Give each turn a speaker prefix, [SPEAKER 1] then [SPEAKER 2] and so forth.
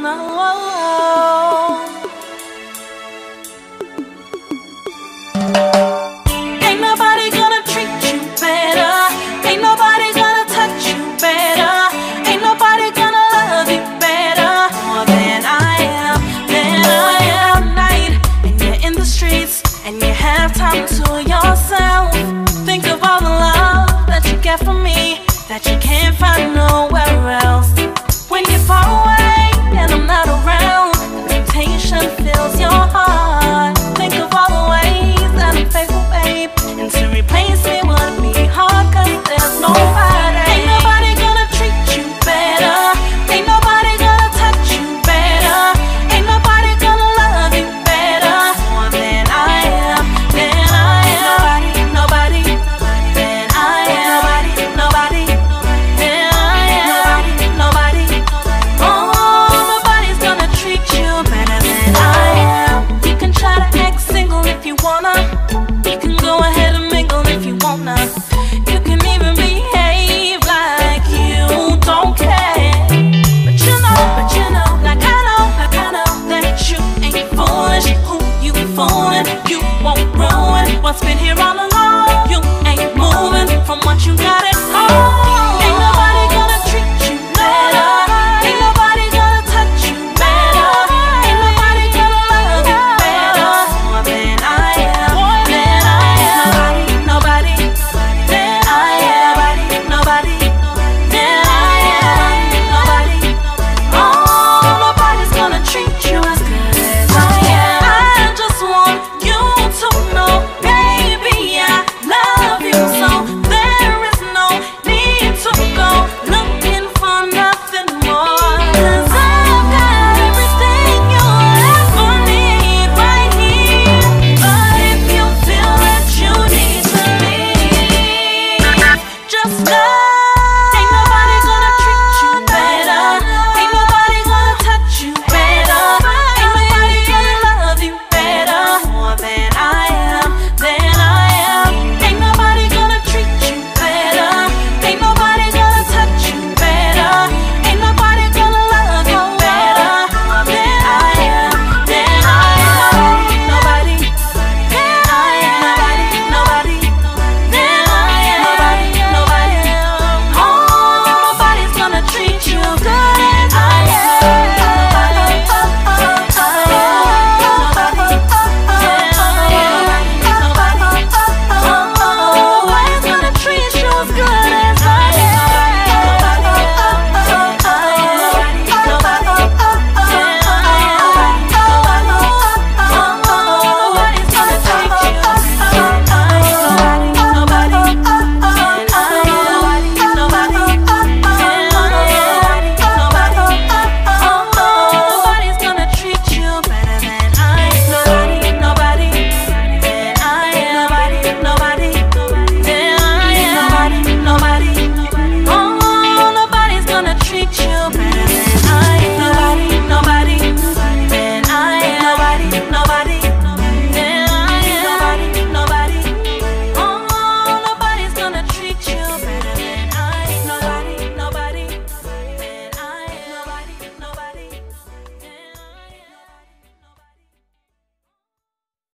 [SPEAKER 1] no. Ain't nobody gonna treat you better. Ain't nobody gonna touch you better. Ain't nobody gonna love you better more than I am. Tonight, and you're in the streets, and you have time to yourself. Think of all the love that you get from me, that you can't find no